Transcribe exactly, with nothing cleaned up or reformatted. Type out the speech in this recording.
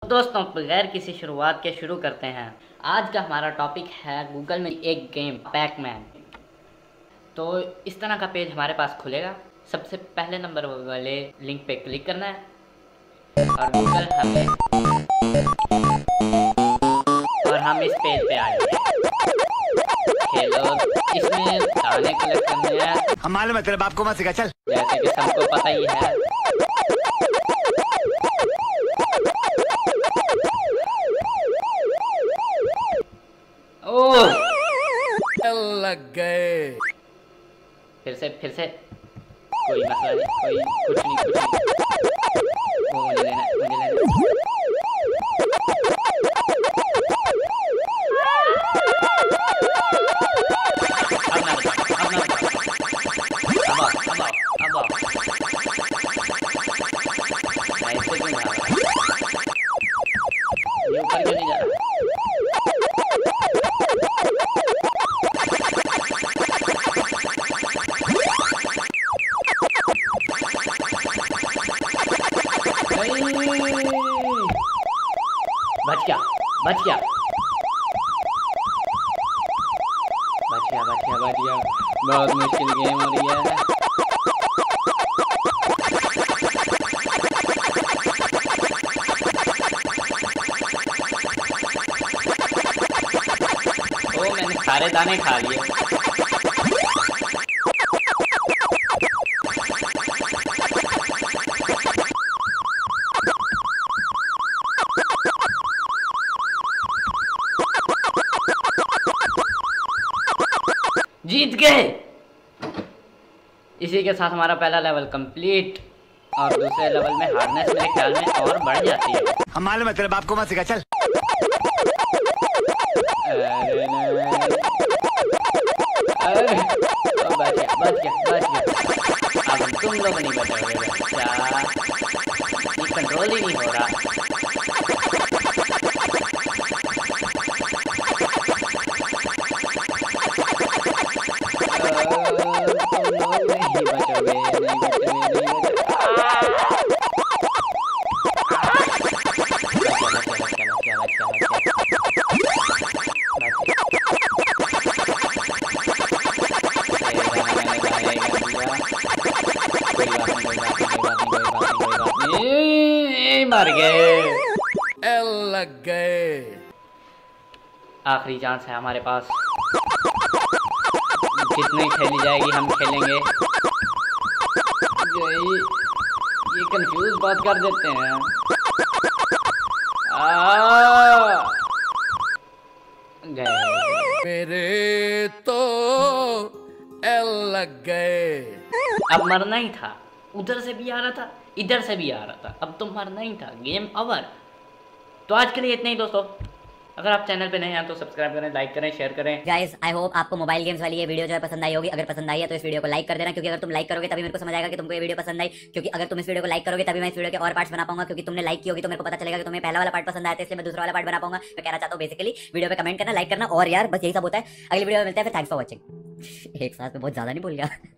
दोस्तों बगैर किसी शुरुआत के शुरू करते हैं। आज का हमारा टॉपिक है गूगल में एक गेम पैकमैन। तो इस तरह का पेज हमारे पास खुलेगा। सबसे पहले नंबर वाले लिंक पे क्लिक करना है और गूगल हमें और हम इस पेज पे आ जाएंगे। खेलो, इसमें दाने कलेक्ट करने हैं। हम मालूम है तेरे बाप को मत सिखा, चल। जैसे कि सबको पता ही है। ओह, लग गए। फिर से फिर से कोई मसला नहीं, कोई कुछ नहीं कुछ नहीं वो मुझे लेना है, मुझे लेना है। अब ना बताओ, अब ना बताओ। अब आओ, अब आओ, अब आओ। ऐसे क्यों जा रहा है? ये ऊपर क्यों नहीं जा रहा? बच गया, बच गया, बच गया, बच गया, बच गया। बहुत मुश्किल गेम हो रही है। ओ, मैंने सारे दाने खा लिए। जीत गए। इसी के साथ हमारा पहला लेवल कंप्लीट और दूसरे लेवल में हार्डनेस मेरे ख्याल में और बढ़ जाती है। हम मालूम है तेरे बाप को मत सिखा, चल। अरे नहीं। अरे बच गया, बच गया, बच गया। अब तुम लोग नहीं बचोगे बच्चा, ये कंट्रोल ही नहीं हो रहा। मर गए, लग गए। आखिरी चांस है हमारे पास। जितनी खेली जाएगी हम खेलेंगे। ये, ये कंफ्यूज बात कर देते हैं। आ, गए मेरे तो लग गए। अब मरना ही था। उधर से भी आ रहा था, इधर से भी आ रहा था। अब तो मरना ही था। Game over. तो आज के लिए इतना ही दोस्तों। अगर आप चैनल पे नए हैं तो सब्सक्राइब करें, लाइक करें, शेयर करें। गाइस आई होप आपको मोबाइल गेम्स वाली ये वीडियो जो है पसंद आई होगी। अगर पसंद आई है तो इस वीडियो को लाइक कर देना, क्योंकि अगर तुम लाइक करोगे तभी मेरे को समझ आएगा कि तुमको ये वीडियो पसंद आई। क्योंकि अगर तुम इस वीडियो को लाइक करोगे तभी मैं इस वीडियो के और पार्ट्स बना पाऊंगा, क्योंकि तुमने लाइक की होगी तो मेरे को पता चलेगा कि तुम्हें पहला वाला पार्ट पसंद आया था, इसलिए मैं दूसरा वाला पार्ट बना पाऊंगा। मैं कहना चाहता हूँ बेसिकली वीडियो पे कमेंट करना, लाइक करना और यार बस यही सब होता है। अगली वीडियो में मिलते हैं, फिर थैंक्स फॉर वॉचिंग। एक साथ में बहुत ज्यादा नहीं बोल गया।